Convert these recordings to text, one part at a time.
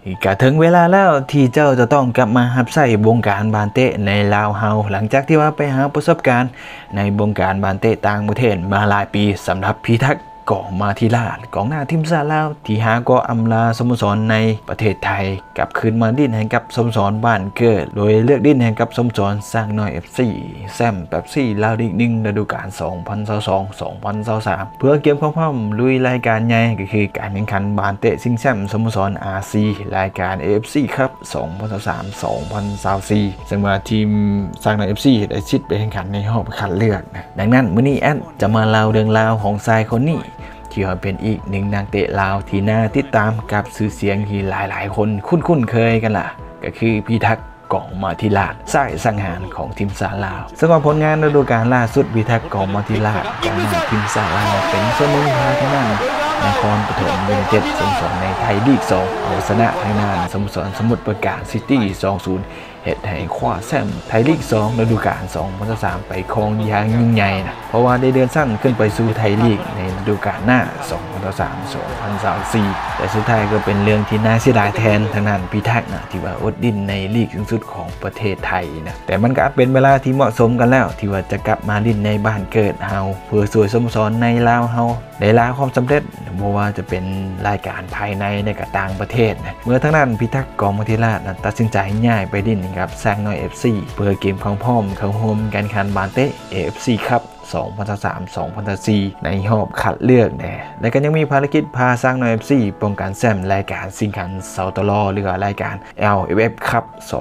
กะถึงเวลาแล้วที่เจ้าจะต้องกลับมารับใช้วงการบานเตะในลาวเฮาหลังจากที่ว่าไปหาประสบการณ์ในวงการบานเตะต่างประเทศมาหลายปีสำหรับพิทักษ์กองมาทีลาดกองหน้าทีมชาติลาวที่หาก็อำลาสโมสรในประเทศไทยกลับคืนมาดิ้นให้กับสโมสรบ้านเกิดโดยเลือกดิ้นให้กับสโมสรสร้างน้อย FC แซมเป๊ปซี่ลาวลีก1ฤดูกาล 2022-2023 เพื่อเก็บความพร้อมลุยรายการใหญ่ก็คือการแข่งขันบานเตะชิงแชมป์สโมสร RC รายการ AFC ครับ 2023-2024 ซึ่งว่าทีมสร้างน้อย FC ได้ชิดไปแข่งขันในรอบคัดเลือกนะดังนั้นมื้อนี้แอดจะมาเล่าเรื่องราวของชายคนนี้ที่เป็นอีกหนึ่งนักเตะลาวที่น่าติดตามกับชื่อเสียงที่หลายๆคนคุ้นเคยกันล่ะก็คือพิทักษ์กองมาทีลาดสายสังหารของทีมชาติลาวสำหรับผลงานฤดูกาลล่าสุดพิทักษ์กองมาทีลาดกองหน้าทีมชาติลาวเป็นส่วนหนึ่งพาทางด้านนครปฐมยูไนเต็ดสโมสรในไทยลีก 2เอาชนะทางด้านสโมสรสมุทรปราการซิตี้ 2-0เหตุให้คว้าแชมป์ไทยลีก 2ฤดูกาล 2023 ไปครองอย่างยิ่งใหญ่นะเพราะว่าได้เดินสั้นขึ้นไปสู่ไทยลีกในฤดูกาลหน้า 2023-2024 แต่สุดท้ายก็เป็นเรื่องที่น่าเสียดายแทนทางด้านพิทักษ์นะที่ว่าอดดิ้นในลีกสูงสุดของประเทศไทยนะแต่มันก็เป็นเวลาที่เหมาะสมกันแล้วที่ว่าจะกลับมาดิ้นในบ้านเกิดเฮาเพื่อสวยสโมสรในลาวเฮาได้ลาความสำเร็จบ่ว่าจะเป็นรายการภายในกับต่างประเทศนะเมื่อทางด้านพิทักษ์กองมาทีลาดตัดสินใจย้ายไปดิ้นกับสร้างน้อย FC เพื่อเกมความพร้อมเข้าร่วมการแข่งขันบานเตะ AFC ครับ 2023-2024 ในรอบคัดเลือกแน่และก็ยังมีภารกิจพาสร้างน้อย FC ป้องกันแชมป์รายการชิงขันเซาตลอหรือรายการ LFF ครับ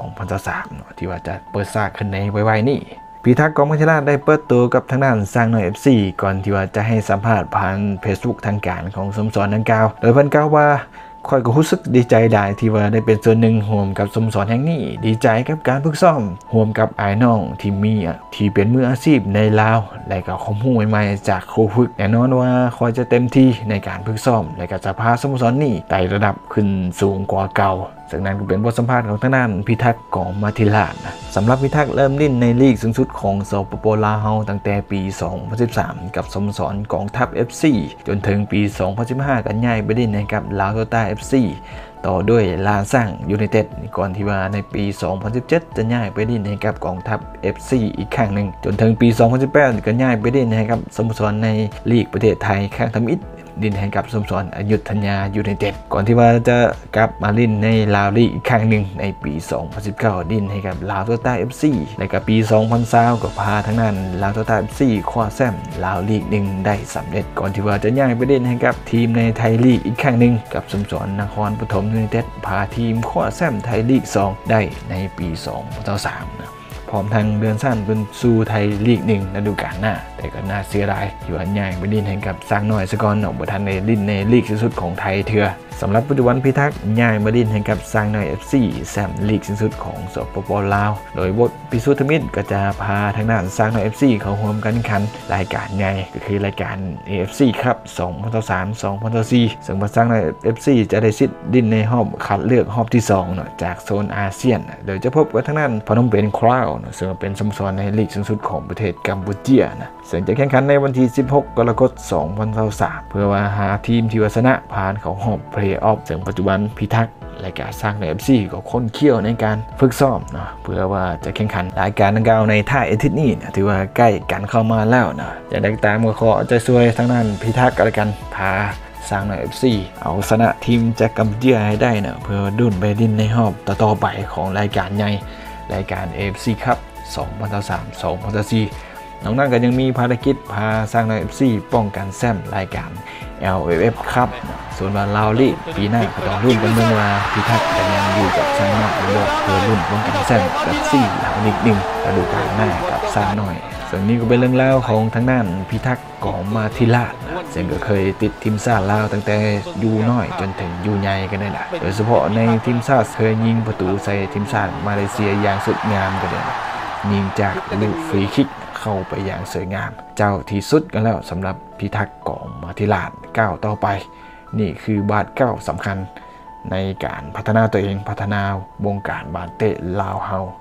2023 ที่ว่าจะเปิดฉากขึ้นในไวๆนี้พิทักษ์กองมาทีลาดได้เปิดตัวกับทางด้านสร้างน้อย FC ก่อนที่ว่าจะให้สัมภาษณ์ผ่านเฟซบุ๊กทางการของสโมสรดังกล่าวโดยเพิ่นกล่าวว่าค่อยก็รู้สึกดีใจได้ที่ว่าได้เป็นส่วนหนึ่งร่วมกับสโมสรแห่งนี้ดีใจกับการฝึกซ้อมร่วมกับอ้ายน้องที่มีที่เป็นมืออาชีพในลาวและก็ความรู้ใหม่ๆจากครูฝึกแน่นอนว่าค่อยจะเต็มที่ในการฝึกซ้อมและก็จะพาสโมสรนี้ไต่ระดับขึ้นสูงกว่าเก่าจากนั้นก็เป็นบทสัมภาษณ์ของทางด้านพิทักษ์กองมาทีลาดนะสำหรับพิทักษ์เริ่มดิ้นในลีกสูงสุดของสปป.ลาวเฮาตั้งแต่ปี 2013 กับสโมสรกองทัพ FC จนถึงปี 2015 กันย้ายไปดิ้นให้กับลาวโตต้า FC ต่อด้วยลาสร้างยูไนเต็ดก่อนที่ว่าในปี 2017 จะย้ายไปดิ้นให้กับกองทัพ FC อีกครั้งหนึ่งจนถึงปี 2018 ก็ย้ายไปดิ้นให้กับสโมสรในลีกประเทศไทยข้างทำอิฐดิ้นให้กับสโมสรอยุธยายูไนเต็ดก่อนที่ว่าจะกลับมาดิ้นในลาวลีกอีกครั้งหนึ่งในปี 2019 ดิ้นให้กับลาวโตต้า FC และก็ปี 2020 ก็พาทั้งนั้นลาวโตต้า FC คว้าแชมป์ลาวลีก1ได้สำเร็จก่อนที่ว่าจะย้ายไปดิ้นให้กับทีมในไทยลีกอีกครั้งหนึ่งกับสโมสรนครปฐมยูไนเต็ดพาทีมคว้าแชมป์ไทยลีก 2 ได้ในปี 2023 นะพร้อมทางเดือนสั้นเป็นสู่ไทยลีก1ฤดูกาลหน้าแต่ก็น่าเสียดายที่ว่าย้ายไปดิ้นให้กับสร้างน้อยสกอนออกบ่ทันในดิ้นในลีกสูงสุดของไทยเถื่อสำหรับปัจจุบันพิทักษ์ย้ายมาดิ้นให้กับสร้างน้อย FC แชมป์ลีกสูงสุดของสปป.ลาวโดยบทพิสุทธิมิตรก็จะพาทางด้านสร้างน้อย FC เข้าร่วมกันแข่งขันรายการใหญ่ก็คือรายการ AFC ครับ 2023-2024 ซึ่งสร้างน้อย FC จะได้สิทธิ์ดิ้นในรอบคัดเลือกรอบที่2เนาะจากโซนอาเซียนโดยจะพบกับทางด้านพนมเปญคราวซึ่งเป็นสโมสรในลีกสูงสุดของประเทศกัมพูชานะซึ่งจะแข่งขันในวันที่ 16 กรกฎาคม 2023 เพื่อว่าหาทีมที่ชนะผ่านเข้ารอบเพลย์ออฟซึ่งปัจจุบันพิทักษ์รายการสร้างใน FC ก็ค้นเคี่ยวในการฝึกซ้อมเนาะเพื่อว่าจะแข่งขันรายการดังกล่าวในท่าอาทิตย์นี้นะถือว่าใกล้กันเข้ามาแล้วนะจะได้ตามก็ขอใจช่วยทางด้านพิทักษ์กันพาสร้างใน FC เอาชนะทีมจากกัมพูชาให้ได้นะเพื่อดุนไปดิ้นในรอบต่อไปของรายการใหญ่รายการ AFC ครับ 2023-2024 นอกนั้นก็ยังมีภารกิจพาสร้างใน FC ป้องกันแชมป์รายการ LFF ครับส่วนว่าลาวลีกปีหน้าก็ต้องรุ่นกันเมื่อว่าพิทักษ์จะยังอยู่กับสร้างน้อยหรือเพื่อรุ่นป้องกันแชมป์กับ4ลาวลีก1ฤดูกาลหน้ากับสร้างน้อยส่วนนี้ก็เป็นเรื่องเล่าของทางด้านพิทักษ์กองมาทีลาดซึ่งก็เคยติดทีมชาติลาวตั้งแต่ยูน้อยจนถึงยูใหญ่กันได้แหละโดยเฉพาะในทีมชาติเคยยิงประตูใส่ทีมชาติมาเลเซียอย่างสุดงามกันเลยยิงจากลูกฟรีคิกเข้าไปอย่างสวยงามเจ้าที่สุดกันแล้วสำหรับพิทักษ์กองมาทีลาดก้าวต่อไปนี่คือบาทก้าวสำคัญในการพัฒนาตัวเองพัฒนาวงการบาสเตะลาวเฮา